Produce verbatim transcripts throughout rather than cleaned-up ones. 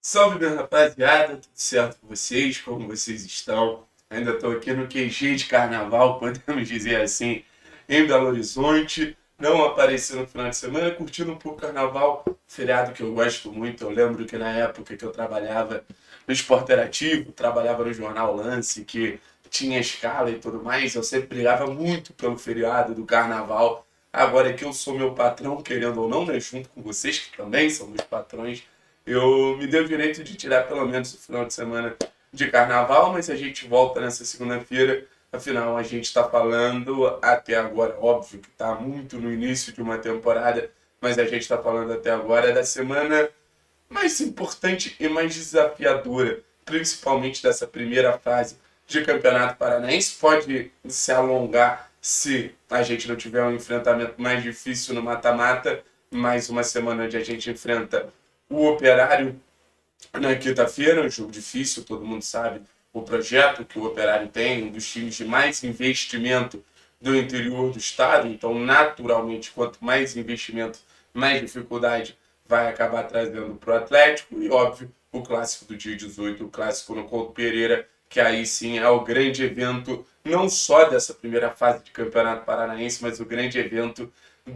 Salve, minha rapaziada, tudo certo com vocês? Como vocês estão? Ainda estou aqui no Q G de carnaval, podemos dizer assim, em Belo Horizonte. Não apareci no final de semana, curtindo um pouco o carnaval, feriado que eu gosto muito. Eu lembro que na época que eu trabalhava no Esporte Interativo, trabalhava no Jornal Lance, que tinha escala e tudo mais, eu sempre brigava muito pelo feriado do carnaval. Agora que eu sou meu patrão, querendo ou não, né, junto com vocês, que também são meus patrões, eu me dei o direito de tirar pelo menos o final de semana de carnaval, mas a gente volta nessa segunda-feira. Afinal, a gente está falando até agora, óbvio que está muito no início de uma temporada, mas a gente está falando até agora da semana mais importante e mais desafiadora, principalmente dessa primeira fase de Campeonato Paranaense. Pode se alongar se a gente não tiver um enfrentamento mais difícil no mata-mata. Mais uma semana onde a gente enfrenta o Operário na quinta-feira, um jogo difícil, todo mundo sabe o projeto que o Operário tem, um dos times de mais investimento do interior do estado. Então, naturalmente, quanto mais investimento, mais dificuldade vai acabar trazendo para o Atlético. E, óbvio, o clássico do dia dezoito, o clássico no Couto Pereira, que aí sim é o grande evento, não só dessa primeira fase de Campeonato Paranaense, mas o grande evento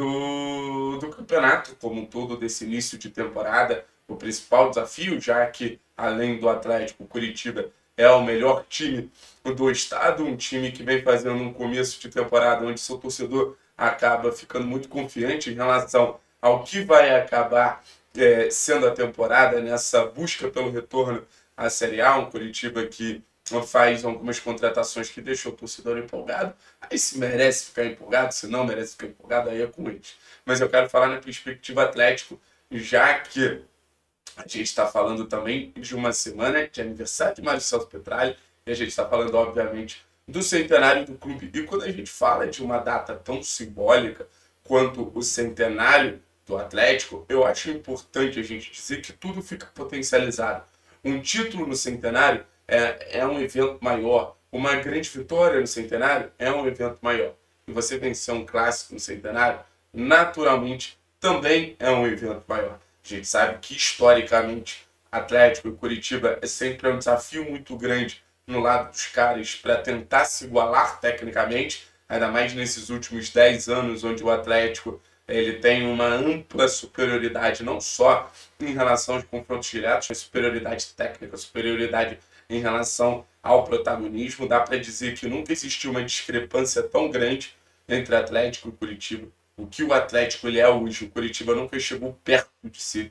do, do campeonato como um todo, desse início de temporada. O principal desafio, já que, além do Atlético, o Curitiba é o melhor time do estado, um time que vem fazendo um começo de temporada onde seu torcedor acaba ficando muito confiante em relação ao que vai acabar é, sendo a temporada nessa busca pelo retorno à Série A. Um Curitiba que faz algumas contratações que deixam o torcedor empolgado. Aí se merece ficar empolgado, se não merece ficar empolgado, aí é com eles. Mas eu quero falar na perspectiva Atlético, já que a gente está falando também de uma semana de aniversário de Mário Celso Petralha, e a gente está falando, obviamente, do centenário do clube. E quando a gente fala de uma data tão simbólica quanto o centenário do Atlético, eu acho importante a gente dizer que tudo fica potencializado. Um título no centenário é, é um evento maior. Uma grande vitória no centenário é um evento maior. E você vencer um clássico no centenário, naturalmente, também é um evento maior. A gente sabe que, historicamente, Atlético e Curitiba é sempre um desafio muito grande no lado dos caras para tentar se igualar tecnicamente, ainda mais nesses últimos dez anos, onde o Atlético ele tem uma ampla superioridade, não só em relação aos confrontos diretos, mas superioridade técnica, superioridade em relação ao protagonismo. Dá para dizer que nunca existiu uma discrepância tão grande entre Atlético e Curitiba. O que o Atlético ele é hoje, o Curitiba nunca chegou perto de si.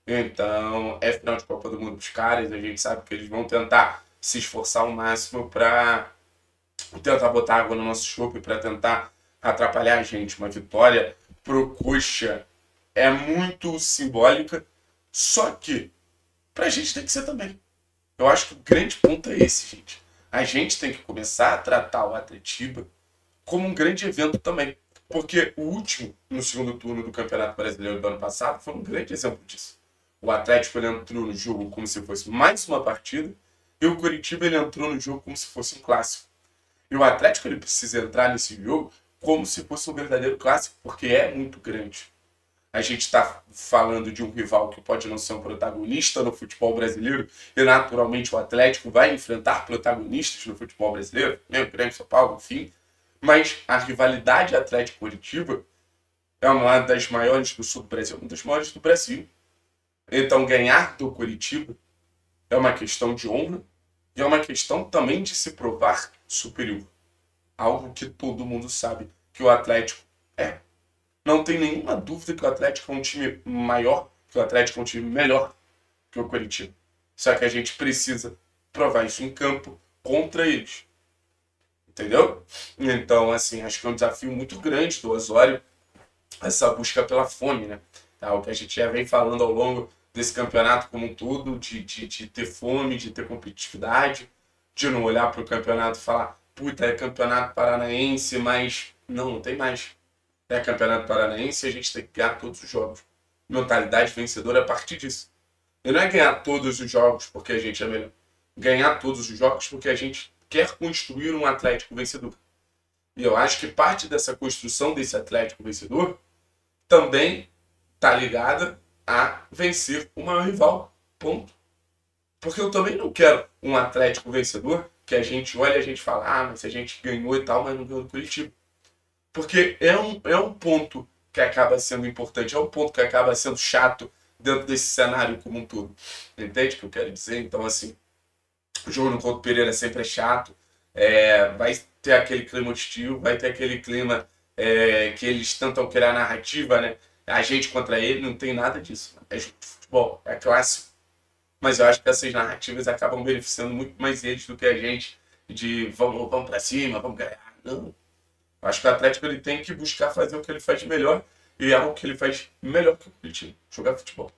Então, é final de Copa do Mundo dos caras, a gente sabe que eles vão tentar se esforçar ao máximo para tentar botar água no nosso chope, para tentar atrapalhar a gente. Uma vitória pro Coxa é muito simbólica, só que pra gente tem que ser também. Eu acho que o grande ponto é esse, gente. A gente tem que começar a tratar o Atletiba como um grande evento também. Porque o último, no segundo turno do Campeonato Brasileiro do ano passado, foi um grande exemplo disso. O Atlético ele entrou no jogo como se fosse mais uma partida, e o Curitiba ele entrou no jogo como se fosse um clássico. E o Atlético ele precisa entrar nesse jogo como se fosse um verdadeiro clássico, porque é muito grande. A gente está falando de um rival que pode não ser um protagonista no futebol brasileiro, e naturalmente o Atlético vai enfrentar protagonistas no futebol brasileiro, né? O Grêmio, São Paulo, enfim. Mas a rivalidade Atlético-Curitiba é uma das maiores do sul do Brasil, uma das maiores do Brasil. Então ganhar do Curitiba é uma questão de honra e é uma questão também de se provar superior. Algo que todo mundo sabe que o Atlético é. Não tem nenhuma dúvida que o Atlético é um time maior, que o Atlético é um time melhor que o Curitiba. Só que a gente precisa provar isso em campo contra eles. Entendeu? Então, assim, acho que é um desafio muito grande do Osório, essa busca pela fome, né? É o que a gente já vem falando ao longo desse campeonato como um todo, de, de, de ter fome, de ter competitividade, de não olhar para o campeonato e falar, puta, é campeonato paranaense, mas não, não tem mais. É campeonato paranaense e a gente tem que ganhar todos os jogos. Mentalidade vencedora a partir disso. E não é ganhar todos os jogos porque a gente é melhor. Ganhar todos os jogos porque a gente quer construir um Atlético vencedor. E eu acho que parte dessa construção desse Atlético vencedor também está ligada a vencer uma rival. Ponto. Porque eu também não quero um Atlético vencedor que a gente olha e a gente fala, ah, mas a gente ganhou e tal, mas não ganhou do Curitiba. Porque é um, é um ponto que acaba sendo importante, é um ponto que acaba sendo chato dentro desse cenário como um todo. Entende o que eu quero dizer? Então, assim, o jogo no Couto Pereira sempre é chato, é, vai ter aquele clima hostil, vai ter aquele clima é, que eles tentam criar narrativa, né? A gente contra ele, não tem nada disso. É jogo de futebol, é clássico. Mas eu acho que essas narrativas acabam beneficiando muito mais eles do que a gente, de vamos, vamos pra cima, vamos ganhar. Não. Eu acho que o Atlético ele tem que buscar fazer o que ele faz de melhor, e é algo que ele faz melhor que o Curitiba, jogar futebol.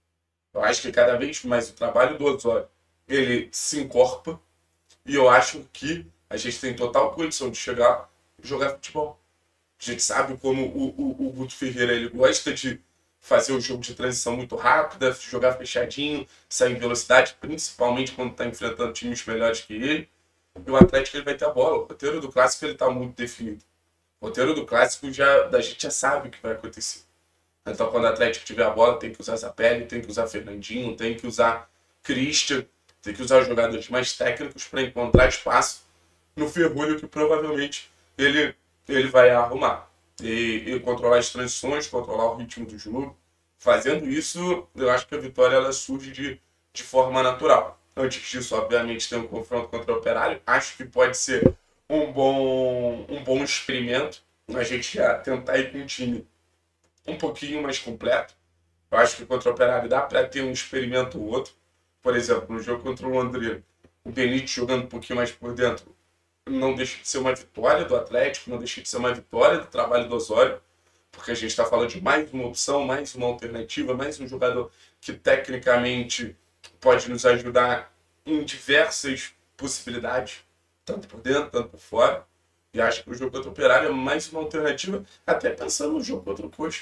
Eu acho que cada vez mais o trabalho do Osório ele se encorpa, e eu acho que a gente tem total condição de chegar e jogar futebol. A gente sabe como o, o, o Guto Ferreira ele gosta de fazer o jogo de transição muito rápida, jogar fechadinho, sair em velocidade, principalmente quando está enfrentando times melhores que ele. E o Atlético ele vai ter a bola. O roteiro do Clássico ele está muito definido. O roteiro do Clássico já, a gente já sabe o que vai acontecer. Então, quando o Atlético tiver a bola, tem que usar Zapelli, tem que usar Fernandinho, tem que usar Christian, tem que usar os jogadores mais técnicos para encontrar espaço no ferrolho que provavelmente ele, ele vai arrumar. E, e controlar as transições, controlar o ritmo do jogo. Fazendo isso, eu acho que a vitória ela surge de, de forma natural. Antes disso, obviamente, tem um confronto contra o Operário. Acho que pode ser um bom, um bom experimento. A gente já tentar ir com um time um pouquinho mais completo. Eu acho que contra o Operário dá para ter um experimento ou outro. Por exemplo, no jogo contra o Londrina, o Benítez jogando um pouquinho mais por dentro não deixa de ser uma vitória do Atlético, não deixa de ser uma vitória do trabalho do Osório, porque a gente está falando de mais uma opção, mais uma alternativa, mais um jogador que tecnicamente pode nos ajudar em diversas possibilidades, tanto por dentro, tanto por fora. E acho que o jogo contra o Operário é mais uma alternativa, até pensando no jogo contra o Coxa.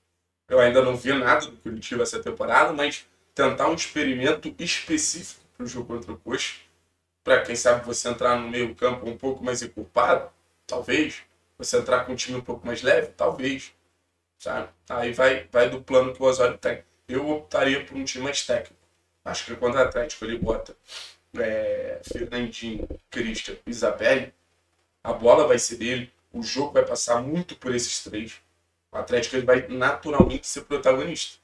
Eu ainda não vi nada do Curitiba essa temporada, mas tentar um experimento específico para o jogo contra o Coxa, para quem sabe você entrar no meio campo um pouco mais encorpado, talvez. Você entrar com um time um pouco mais leve, talvez. Sabe? Aí vai, vai do plano que o Osório tem. Eu optaria por um time mais técnico. Acho que quando o Atlético ele bota é, Fernandinho, Christian e Isabelle, a bola vai ser dele, o jogo vai passar muito por esses três. O Atlético ele vai naturalmente ser protagonista.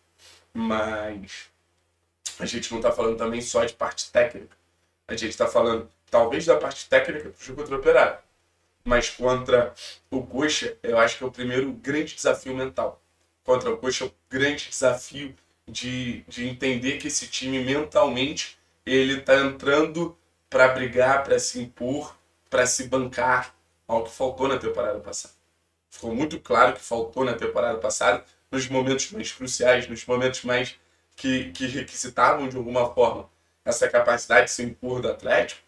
Mas a gente não está falando também só de parte técnica. A gente está falando talvez da parte técnica do jogo contra o Operário. Mas contra o Coxa, eu acho que é o primeiro grande desafio mental. Contra o Coxa é o grande desafio de, de entender que esse time mentalmente ele está entrando para brigar, para se impor, para se bancar, algo que faltou na temporada passada. Ficou muito claro que faltou na temporada passada, nos momentos mais cruciais, nos momentos mais que, que requisitavam de alguma forma essa capacidade de se impor do Atlético.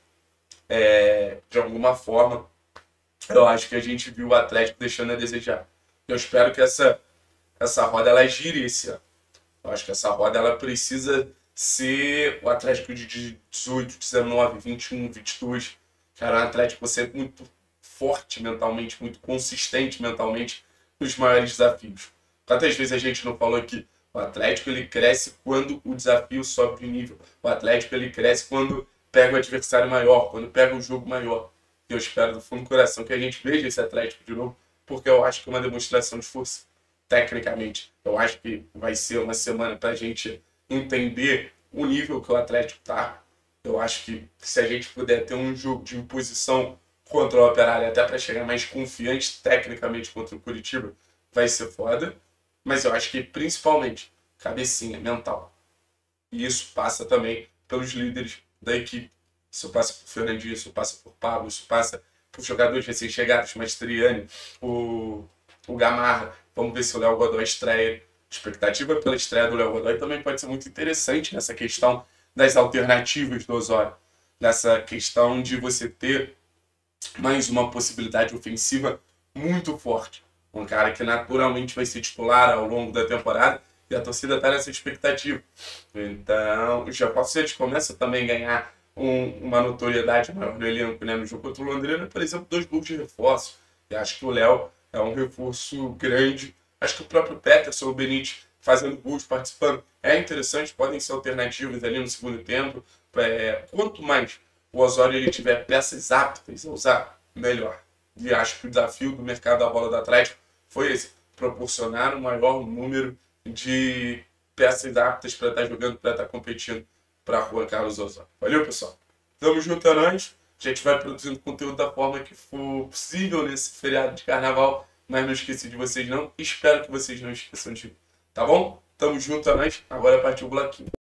É, de alguma forma, eu acho que a gente viu o Atlético deixando a desejar. Eu espero que essa, essa roda ela gire esse ano. Eu acho que essa roda ela precisa ser o Atlético de dezoito, dezenove, vinte e um, vinte e dois. Cara, um Atlético você é muito forte mentalmente, muito consistente mentalmente nos maiores desafios. Quantas vezes a gente não falou que o Atlético ele cresce quando o desafio sobe de nível. O Atlético ele cresce quando pega o adversário maior, quando pega o jogo maior. E eu espero do fundo do coração que a gente veja esse Atlético de novo, porque eu acho que é uma demonstração de força. Tecnicamente, eu acho que vai ser uma semana para a gente entender o nível que o Atlético está. Eu acho que se a gente puder ter um jogo de imposição contra o Operário, até para chegar mais confiante tecnicamente contra o Curitiba, vai ser foda. Mas eu acho que principalmente cabecinha, mental. E isso passa também pelos líderes da equipe. Isso passa por Fernandinho, isso passa por Pablo, isso passa por jogadores recém-chegados, Mastriani, o, o Gamarra. Vamos ver se o Léo Godoy estreia. A expectativa pela estreia do Léo Godoy também pode ser muito interessante nessa questão das alternativas do Osório. Nessa questão de você ter mais uma possibilidade ofensiva muito forte. Um cara que naturalmente vai ser titular ao longo da temporada e a torcida está nessa expectativa. Então, o Japão Santos começa também a ganhar um, uma notoriedade maior no elenco, né? No jogo contra o Londrina, por exemplo, dois gols de reforço. E acho que o Léo é um reforço grande. Acho que o próprio Peterson, o Benítez, fazendo gols, participando, é interessante, podem ser alternativas ali no segundo tempo. É, quanto mais o Osório ele tiver peças aptas a usar, melhor. E acho que o desafio do mercado da bola do Atlético foi esse, proporcionar um maior número de peças aptas para estar jogando, para estar competindo para a Juan Carlos Osório. Valeu, pessoal? Tamo junto, a nós. A gente vai produzindo conteúdo da forma que for possível nesse feriado de carnaval, mas não esqueci de vocês não. Espero que vocês não esqueçam de mim. Tá bom? Tamo junto, a nós. Agora partiu o bloquinho.